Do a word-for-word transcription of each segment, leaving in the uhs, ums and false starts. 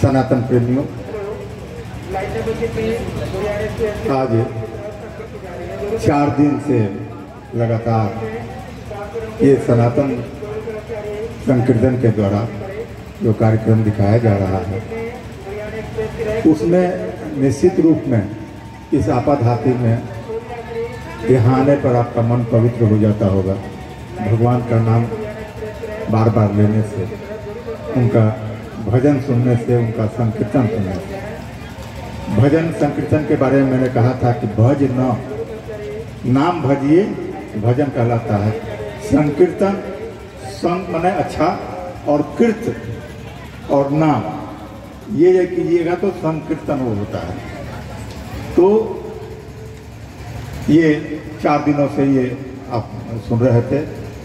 सनातन प्रेमियों, आज चार दिन से लगातार ये सनातन संकीर्तन के द्वारा जो कार्यक्रम दिखाया जा रहा है, उसमें निश्चित रूप में इस आपाधापी में यहाँ आने पर आपका मन पवित्र हो जाता होगा। भगवान का नाम बार बार लेने से, उनका भजन सुनने से, उनका संकीर्तन सुनने से। भजन संकीर्तन के बारे में मैंने कहा था कि भज न, नाम भजिए भजन कहलाता है। संकीर्तन संग माने अच्छा, और कीर्त और नाम ये कीजिएगा तो संकीर्तन वो होता है। तो ये चार दिनों से ये आप सुन रहे थे,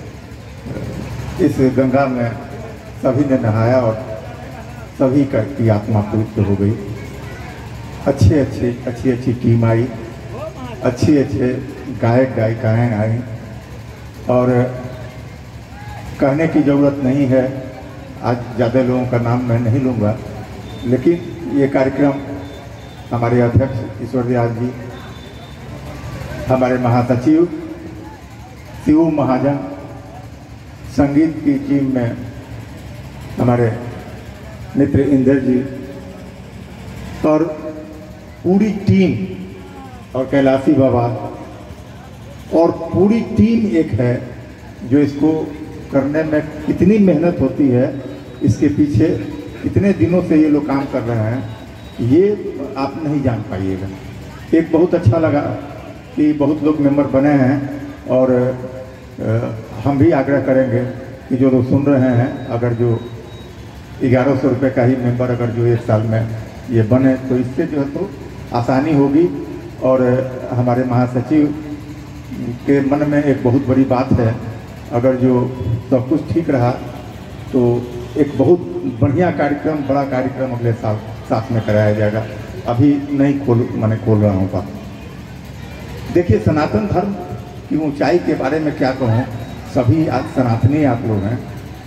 इस गंगा में सभी ने नहाया और सभी का की आत्मा पवित्र हो गई। अच्छे अच्छे अच्छी अच्छी टीम आई, अच्छे अच्छे गायक गायिकाएँ आई, और कहने की ज़रूरत नहीं है, आज ज़्यादा लोगों का नाम मैं नहीं लूँगा, लेकिन ये कार्यक्रम हमारे अध्यक्ष ईश्वर दयाल जी, हमारे महासचिव शिव महाजन, संगीत की टीम में हमारे मित्र इंद्र जी और पूरी टीम, और कैलाशी बाबा और पूरी टीम एक है जो इसको करने में कितनी मेहनत होती है, इसके पीछे कितने दिनों से ये लोग काम कर रहे हैं, ये आप नहीं जान पाइएगा। एक बहुत अच्छा लगा कि बहुत लोग मेंबर बने हैं, और आ, हम भी आग्रह करेंगे कि जो लोग सुन रहे हैं, अगर जो ग्यारह सौ रुपये का ही मेंबर अगर जो एक साल में ये बने तो इससे जो है तो आसानी होगी। और हमारे महासचिव के मन में एक बहुत बड़ी बात है, अगर जो सब कुछ ठीक रहा तो एक बहुत बढ़िया कार्यक्रम, बड़ा कार्यक्रम अगले साल साथ में कराया जाएगा। अभी नहीं खोल मैंने खोल रहा हूँ बात। देखिए, सनातन धर्म की ऊंचाई के बारे में क्या कहूँ, सभी आज सनातनी आप लोग हैं।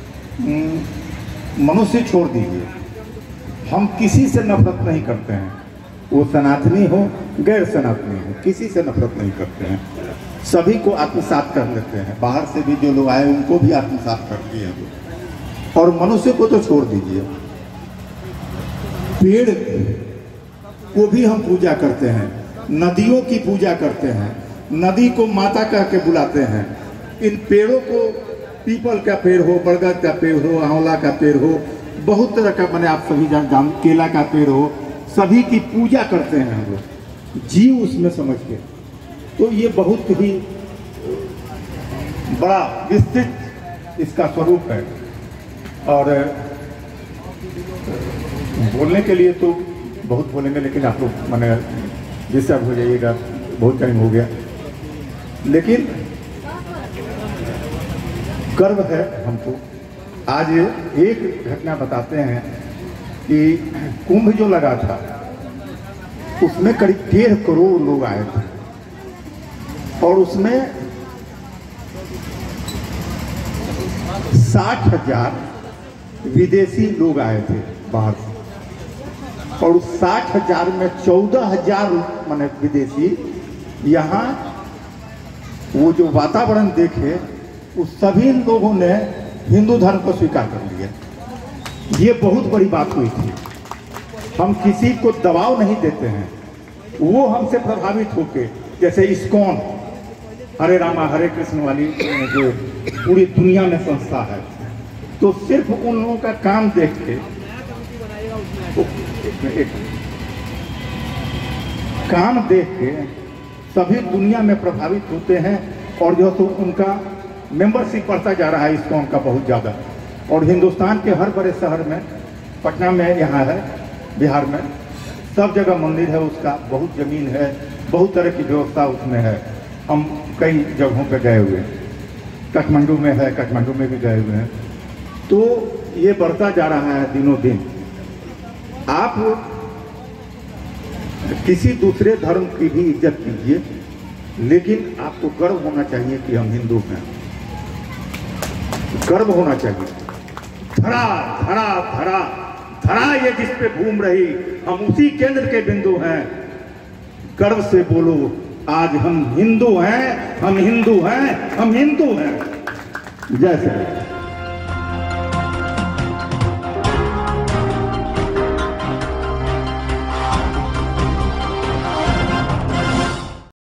मनुष्य छोड़ दीजिए, हम किसी से नफरत नहीं करते हैं, वो सनातनी हो गैर सनातनी हो, किसी से नफरत नहीं करते हैं, सभी को आत्मसात कर लेते हैं। बाहर से भी जो लोग आए उनको भी आत्मसात कर दिए हैं। और मनुष्य को तो छोड़ दीजिए, पेड़ को भी हम पूजा करते हैं, नदियों की पूजा करते हैं, नदी को माता कह के बुलाते हैं। इन पेड़ों को, पीपल का पेड़ हो, बरगद का पेड़ हो, आंवला का पेड़ हो, बहुत तरह का, मैंने आप सभी जान, केला का पेड़ हो, सभी की पूजा करते हैं हम लोग, जीव उसमें समझ के। तो ये बहुत ही बड़ा विस्तृत इसका स्वरूप है। और बोलने के लिए तो बहुत बोलेंगे, लेकिन आप लोग मैंने डिस्टर्ब हो जाइएगा, बहुत टाइम हो गया। लेकिन गर्व है हमको। आज एक घटना बताते हैं कि कुंभ जो लगा था उसमें करीब डेढ़ करोड़ लोग आए थे, और उसमें साठ हजार विदेशी लोग आए थे बाहर से, और उस साठ हजार में चौदह हजार माने विदेशी यहाँ वो जो वातावरण देखे, उस सभी लोगों ने हिंदू धर्म को स्वीकार कर लिया। ये बहुत बड़ी बात हुई थी। हम किसी को दबाव नहीं देते हैं, वो हमसे प्रभावित होके, जैसे इस्कॉन हरे रामा हरे कृष्ण वाली जो पूरी दुनिया में संस्था है, तो सिर्फ उन लोगों का काम देख के, एक, एक, काम देख के सभी दुनिया में प्रभावित होते हैं। और जो तो उनका मेंबरशिप बढ़ता जा रहा है इस्कॉन का बहुत ज़्यादा। और हिंदुस्तान के हर बड़े शहर में, पटना में यहाँ है, बिहार में सब जगह मंदिर है उसका, बहुत ज़मीन है, बहुत तरह की व्यवस्था उसमें है। हम कई जगहों पे गए हुए हैं, काठमांडू में है, काठमांडू में भी गए हुए हैं। तो ये बढ़ता जा रहा है दिनों दिन। आप किसी दूसरे धर्म की भी इज्जत कीजिए, लेकिन आपको गर्व होना चाहिए कि हम हिंदू हैं, गर्व होना चाहिए। धरा धरा धरा धरा ये जिस पे घूम रही, हम उसी केंद्र के बिंदु हैं। गर्व से बोलो आज हम हिंदू हैं, हम हिंदू हैं, हम हिंदू हैं। जय श्री राम।